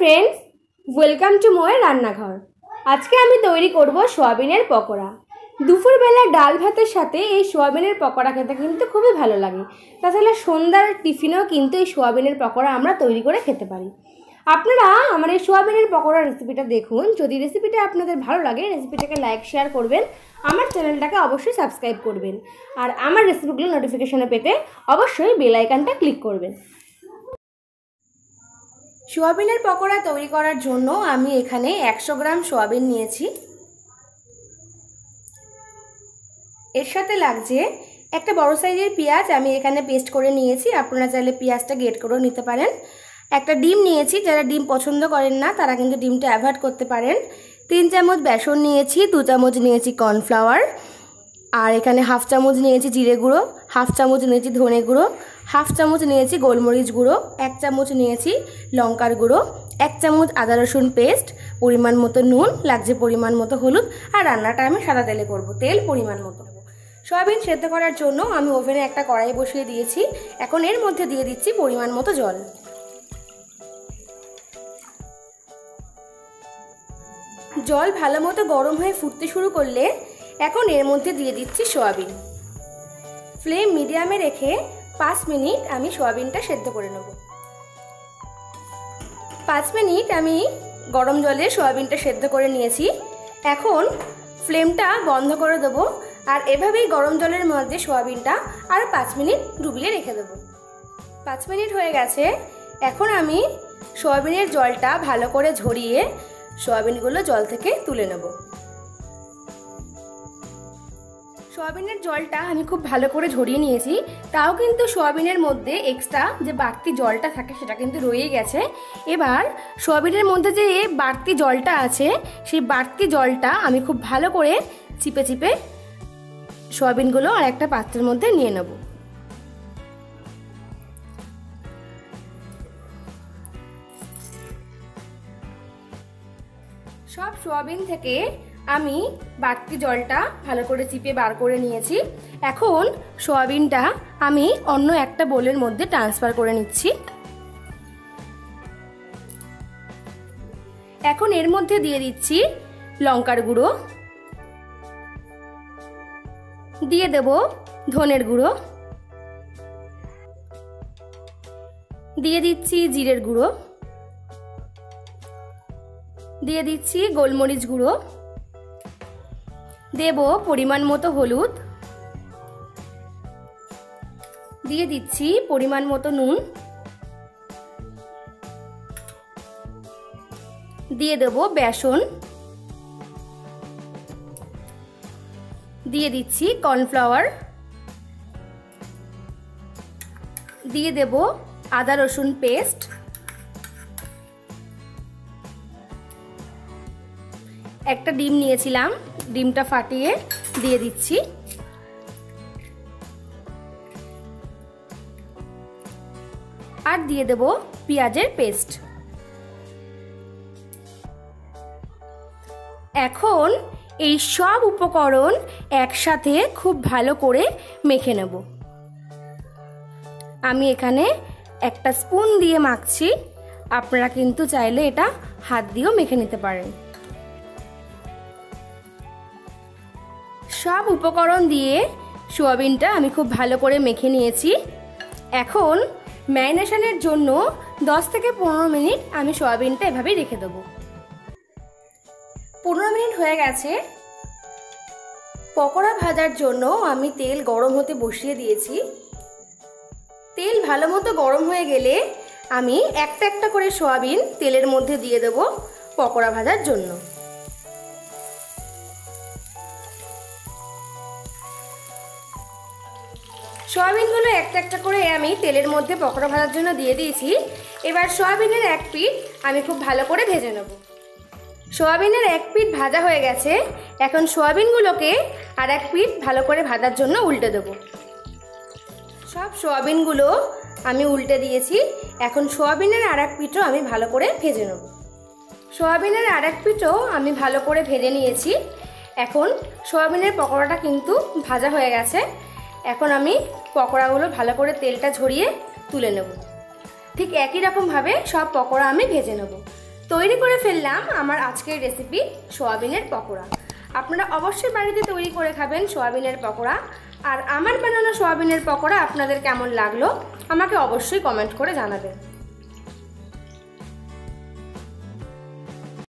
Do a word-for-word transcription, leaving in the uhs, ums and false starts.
Friends, welcome to Mor Rannaghar. आज के आमी तैरी करब सोयाबिनेर पकोड़ा। दुपुर बेला डाल भातेर साथे এই সোয়াবিনের পকোড়া খেতে কিন্তু খুবই ভালো লাগে। তাছাড়া সন্ধ্যার টিফিনেও কিন্তু এই সোয়াবিনের পকোড়া আমরা তৈরি করে খেতে পারি। আপনারা আমার এই সোয়াবিনের পকোড়ার রেসিপিটা দেখুন। যদি রেসিপিটা আপনাদের ভালো লাগে রেসিপিটাকে লাইক শেয়ার করবেন, আমার চ্যানেলটাকে অবশ্যই সাবস্ক্রাইব করবেন আর আমার রেসিপিগুলো নোটিফিকেশনে পেতে অবশ্যই বেল আইকনটা ক্লিক করবেন। সোয়াবিনের পকোড়া তৈরি করার জন্য আমি এখানে একশো গ্রাম সোয়াবিন নিয়েছি। এর সাথে লাগছে একটা বড় সাইজের পেঁয়াজ, আমি এখানে পেস্ট করে নিয়েছি। আপনারা চাইলে পেঁয়াজটা গ্রেট করেও নিতে পারেন। একটা ডিম নিয়েছি, যারা ডিম পছন্দ করেন না তারা কিন্তু ডিমটা অ্যাভয়েড করতে পারেন। তিন চামচ বেসন নিয়েছি, দু চামচ নিয়েছি কর্নফ্লাওয়ার, আর এখানে হাফ চামচ নিয়েছি জিরে গুঁড়ো, হাফ চামচ নিয়েছি ধনে গুঁড়ো, হাফ চামচ নিয়েছি গোলমরিচ গুঁড়ো, এক চামচ নিয়েছি লঙ্কার গুঁড়ো, এক চামচ আদা রসুন পেস্ট, পরিমাণ মতো নুন, লাগছে পরিমাণ মতো হলুদ। আর রান্নাটা আমি সাদা তেলে করব, তেল পরিমাণ মতো। সয়াবিন সেদ্ধ করার জন্য আমি ওভেনে একটা কড়াই বসিয়ে দিয়েছি। এখন এর মধ্যে দিয়ে দিচ্ছি পরিমাণ মতো জল। জল ভালো মতো গরম হয়ে ফুটতে শুরু করলে এখন এর মধ্যে দিয়ে দিচ্ছি সয়াবিন। ফ্লেম মিডিয়ামে রেখে পাঁচ মিনিট আমি সয়াবিনটা সেদ্ধ করে নেব। পাঁচ মিনিট আমি গরম জলে সয়াবিনটা সেদ্ধ করে নিয়েছি। এখন ফ্লেমটা বন্ধ করে দেবো আর এভাবেই গরম জলের মধ্যে সয়াবিনটা আর পাঁচ মিনিট ডুবিয়ে রেখে দেবো। পাঁচ মিনিট হয়ে গেছে। এখন আমি সয়াবিনের জলটা ভালো করে ঝরিয়ে সয়াবিনগুলো জল থেকে তুলে নেব। সয়াবিনের জলটা আমি খুব ভালো করে ঝরিয়ে নিয়েছি, তাও কিন্তু সয়াবিনের মধ্যে এক্সট্রা যে বাড়তি জলটা থাকে সেটা কিন্তু রয়ে গেছে। এবার সয়াবিনের মধ্যে যে বাড়তি জলটা আছে সেই বাড়তি জলটা আমি খুব ভালো করে চিপে চিপে সয়াবিনগুলো আর একটা পাত্রের মধ্যে নিয়ে নেব। সব সয়াবিন থেকে আমি বাড়তি জলটা ভালো করে চিপে বার করে নিয়েছি। এখন সয়াবিনটা আমি অন্য একটা বোলের মধ্যে ট্রান্সফার করে নিচ্ছি। এখন এর মধ্যে দিয়ে দিচ্ছি লঙ্কার গুঁড়ো, দিয়ে দেব ধনের গুঁড়ো, দিয়ে দিচ্ছি জিরের গুঁড়ো, দিয়ে দিচ্ছি গোলমরিচ গুঁড়ো, দেব পরিমাণ মতো হলুদ, দিয়ে দিচ্ছি পরিমাণ মতো নুন, দিয়ে দেব বেসন, দিয়ে দিচ্ছি কর্নফ্লাওয়ার, দিয়ে দেব আদা রসুন পেস্ট, একটা ডিম নিয়েছিলাম, ডিমটা ফাটিয়ে দিয়ে দিচ্ছি। আর দিয়ে দেব পেঁয়াজের পেস্ট। এখন এই সব উপকরণ একসাথে খুব ভালো করে মেখে নেব। আমি এখানে একটা স্পুন দিয়ে মাখছি, আপনারা কিন্তু চাইলে এটা হাত দিয়েও মেখে নিতে পারেন। সব উপকরণ দিয়ে সোয়াবিনটা আমি খুব ভালো করে মেখে নিয়েছি। এখন ম্যারিনেশনের জন্য দশ থেকে পনেরো মিনিট আমি সোয়াবিনটা এভাবেই রেখে দেবো। পনেরো মিনিট হয়ে গেছে। পকোড়া ভাজার জন্য আমি তেল গরম হতে বসিয়ে দিয়েছি। তেল ভালো মতো গরম হয়ে গেলে আমি একটা একটা করে সোয়াবিন তেলের মধ্যে দিয়ে দেব পকোড়া ভাজার জন্য। সয়াবিনগুলো একটা একটা করে আমি তেলের মধ্যে পকোড়া ভাজার জন্য দিয়ে দিয়েছি। এবার সয়াবিনের এক পিঠ আমি খুব ভালো করে ভেজে নেব। সয়াবিনের এক পিঠ ভাজা হয়ে গেছে। এখন সয়াবিনগুলোকে আর এক পিঠ ভালো করে ভাজার জন্য উল্টে দেব। সব সয়াবিনগুলো আমি উল্টে দিয়েছি। এখন সয়াবিনের আর এক পিঠও আমি ভালো করে ভেজে নেব। সয়াবিনের আর এক পিঠও আমি ভালো করে ভেজে নিয়েছি। এখন সয়াবিনের পকোড়াটা কিন্তু ভাজা হয়ে গেছে। এখন আমি পকোড়াগুলো ভালো করে তেলটা ঝরিয়ে তুলে নেব। ঠিক একই রকম ভাবে সব পকোড়া আমি ভেজে নেব। তৈরি করে ফেললাম আমার আজকের রেসিপি সোয়াবিনের পকোড়া। আপনারা অবশ্যই বাড়িতে তৈরি করে খাবেন সোয়াবিনের পকোড়া। আর আমার বানানো সোয়াবিনের পকোড়া আপনাদের কেমন লাগলো আমাকে অবশ্যই কমেন্ট করে জানাবেন।